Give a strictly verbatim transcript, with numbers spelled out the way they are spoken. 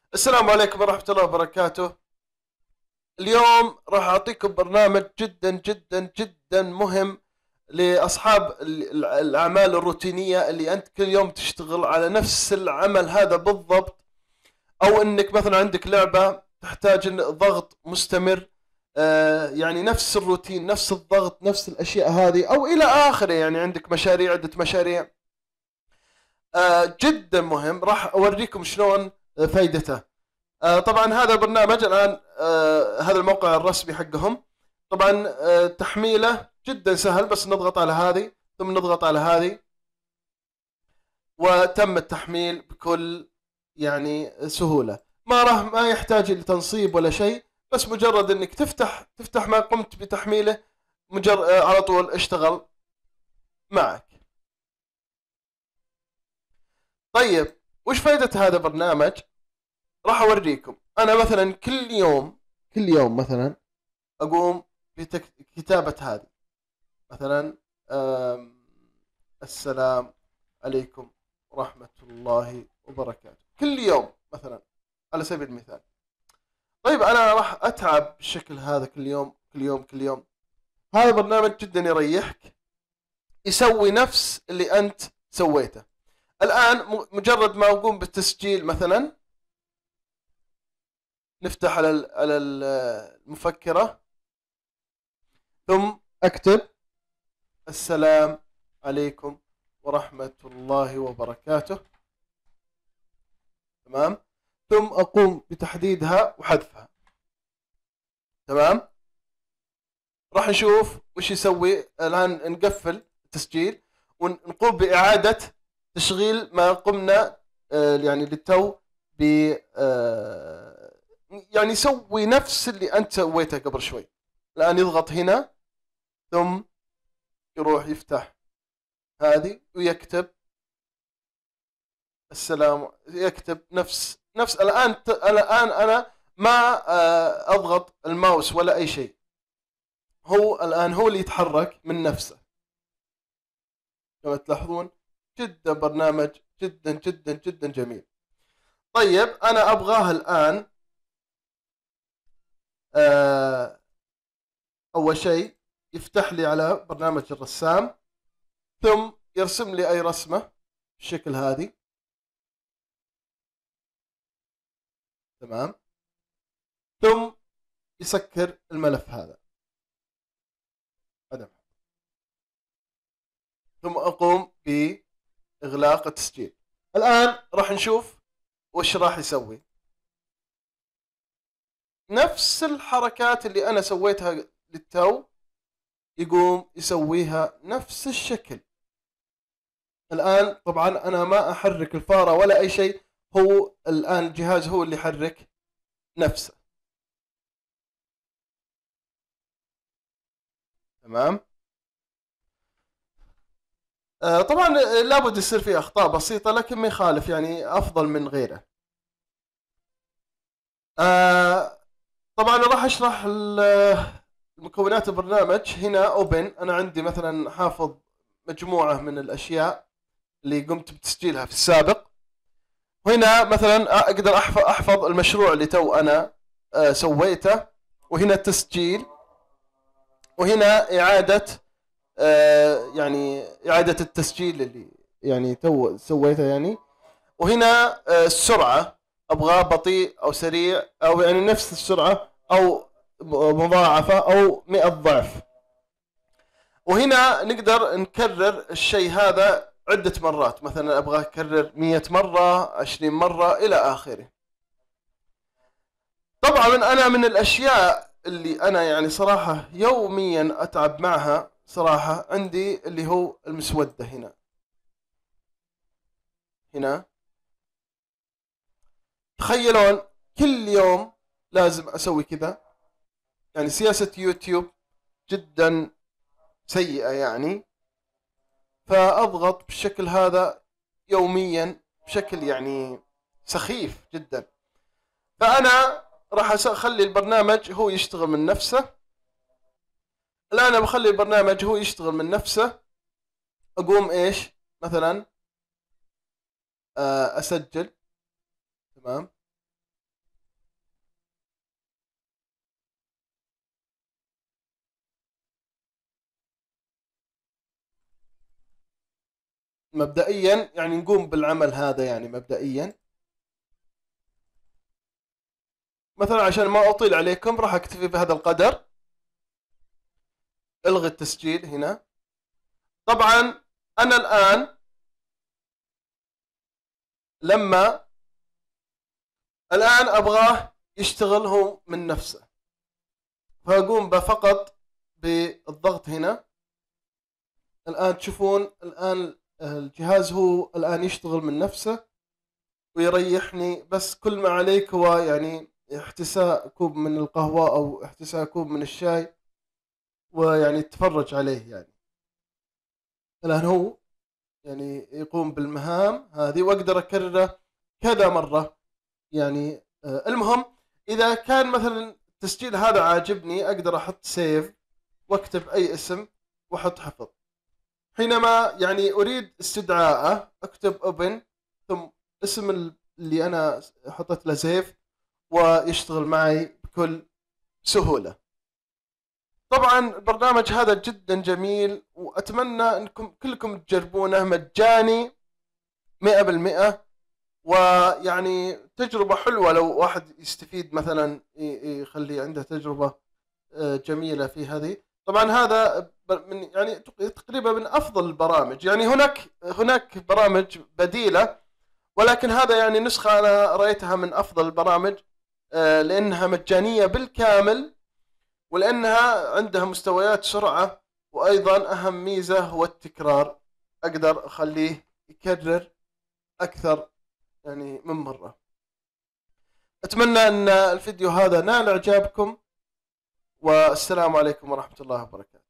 السلام عليكم ورحمة الله وبركاته. اليوم راح أعطيكم برنامج جدا جدا جدا مهم لأصحاب ال- الأعمال الروتينية اللي أنت كل يوم تشتغل على نفس العمل هذا بالضبط، أو أنك مثلا عندك لعبة تحتاج إن- ضغط مستمر. آه، يعني نفس الروتين، نفس الضغط، نفس الأشياء هذه، أو إلى آخره. يعني عندك مشاريع، عدة مشاريع. آه، جدا مهم، راح أوريكم شلون آه، فايدته. آه، طبعا هذا البرنامج الآن، آه، هذا الموقع الرسمي حقهم. طبعا آه، تحميله جدا سهل، بس نضغط على هذه ثم نضغط على هذه وتم التحميل بكل يعني سهولة. ما راح ما يحتاج لتنصيب ولا شيء، بس مجرد انك تفتح تفتح ما قمت بتحميله، مجرد على طول اشتغل معك. طيب، وش فائدة هذا البرنامج؟ راح اوريكم. انا مثلا كل يوم كل يوم مثلا اقوم بكتابة هذه، مثلا آم، السلام عليكم ورحمة الله وبركاته، كل يوم مثلا، على سبيل المثال. طيب أنا راح أتعب بالشكل هذا كل يوم كل يوم كل يوم. هذا برنامج جدا يريحك، يسوي نفس اللي أنت سويته. الآن م- مجرد ما أقوم بالتسجيل مثلا، نفتح على ال- على ال- المفكرة، ثم أكتب السلام عليكم ورحمة الله وبركاته. تمام. ثم أقوم بتحديدها وحذفها. تمام. راح نشوف وش يسوي الآن. نقفل التسجيل ونقوم بإعادة تشغيل ما قمنا آه، يعني للتو ب آه، يعني يسوي نفس اللي أنت سويته قبل شوي. الآن يضغط هنا، ثم يروح يفتح هذه ويكتب السلام، يكتب نفس نفس الآن. الآن أنا ما آه، أضغط الماوس ولا أي شيء، هو الآن هو اللي يتحرك من نفسه. كما تلاحظون، جدا برنامج جدا جدا جدا جميل. طيب أنا أبغاه الآن، آه، أول شيء يفتح لي على برنامج الرسام، ثم يرسم لي أي رسمة بالشكل هذه. تمام. ثم يسكر الملف هذا. هذا. ثم أقوم بإغلاق التسجيل. الآن راح نشوف وش راح يسوي. نفس الحركات اللي أنا سويتها للتو يقوم يسويها نفس الشكل. الآن طبعا أنا ما أحرك الفارة ولا أي شيء، هو الآن الجهاز هو اللي يحرك نفسه. تمام. آه طبعا لابد يصير فيه أخطاء بسيطة، لكن ما يخالف، يعني أفضل من غيره. آه طبعا راح أشرح مكونات البرنامج. هنا أوبن، أنا عندي مثلا حافظ مجموعة من الأشياء اللي قمت بتسجيلها في السابق. وهنا مثلا أقدر أحفظ المشروع اللي تو أنا آه سويته. وهنا التسجيل. وهنا إعادة آه يعني إعادة التسجيل اللي يعني تو سويته يعني. وهنا آه السرعة، أبغاه بطيء أو سريع، أو يعني نفس السرعة أو مضاعفة أو مئة ضعف. وهنا نقدر نكرر الشيء هذا عدة مرات، مثلا أبغاه أكرر مئة مرة، عشرين مرة، إلى آخره. طبعا أنا من الأشياء اللي أنا يعني صراحة يوميا أتعب معها صراحة، عندي اللي هو المسودة. هنا هنا تخيلون كل يوم لازم أسوي كذا. يعني سياسة يوتيوب جدا سيئة يعني، فأضغط بالشكل هذا يوميا بشكل يعني سخيف جدا. فأنا راح أخلي البرنامج هو يشتغل من نفسه. الآن أنا بخلي البرنامج هو يشتغل من نفسه. أقوم إيش مثلا آه، أسجل. تمام. مبدئيا يعني نقوم بالعمل هذا يعني مبدئيا. مثلا عشان ما أطيل عليكم راح أكتفي بهذا القدر. الغي التسجيل هنا. طبعا أنا الآن لما الآن أبغاه يشتغل هو من نفسه، فأقوم فقط بالضغط هنا. الآن تشوفون الآن الجهاز هو الآن يشتغل من نفسه ويريحني، بس كل ما عليك هو يعني احتساء كوب من القهوة أو احتساء كوب من الشاي ويعني تتفرج عليه. يعني الآن هو يعني يقوم بالمهام هذه وأقدر أكرره كذا مرة. يعني آه المهم إذا كان مثلا التسجيل هذا عاجبني أقدر أحط سيف واكتب أي اسم وأحط حفظ. حينما يعني أريد استدعاءه أكتب open ثم اسم اللي أنا حطيت له سيف ويشتغل معي بكل سهولة. طبعا البرنامج هذا جدا جميل وأتمنى أنكم كلكم تجربونه، مجاني مئة بالمئة، ويعني تجربة حلوة لو واحد يستفيد مثلا يخلي عنده تجربة جميلة في هذه. طبعا هذا من يعني تقريبا من أفضل البرامج. يعني هناك هناك برامج بديلة، ولكن هذا يعني نسخة أنا رأيتها من أفضل البرامج لأنها مجانية بالكامل، ولأنها عندها مستويات سرعة، وأيضا أهم ميزة هو التكرار، أقدر أخليه يكرر أكثر يعني من مرة. أتمنى أن الفيديو هذا نال إعجابكم، والسلام عليكم ورحمة الله وبركاته.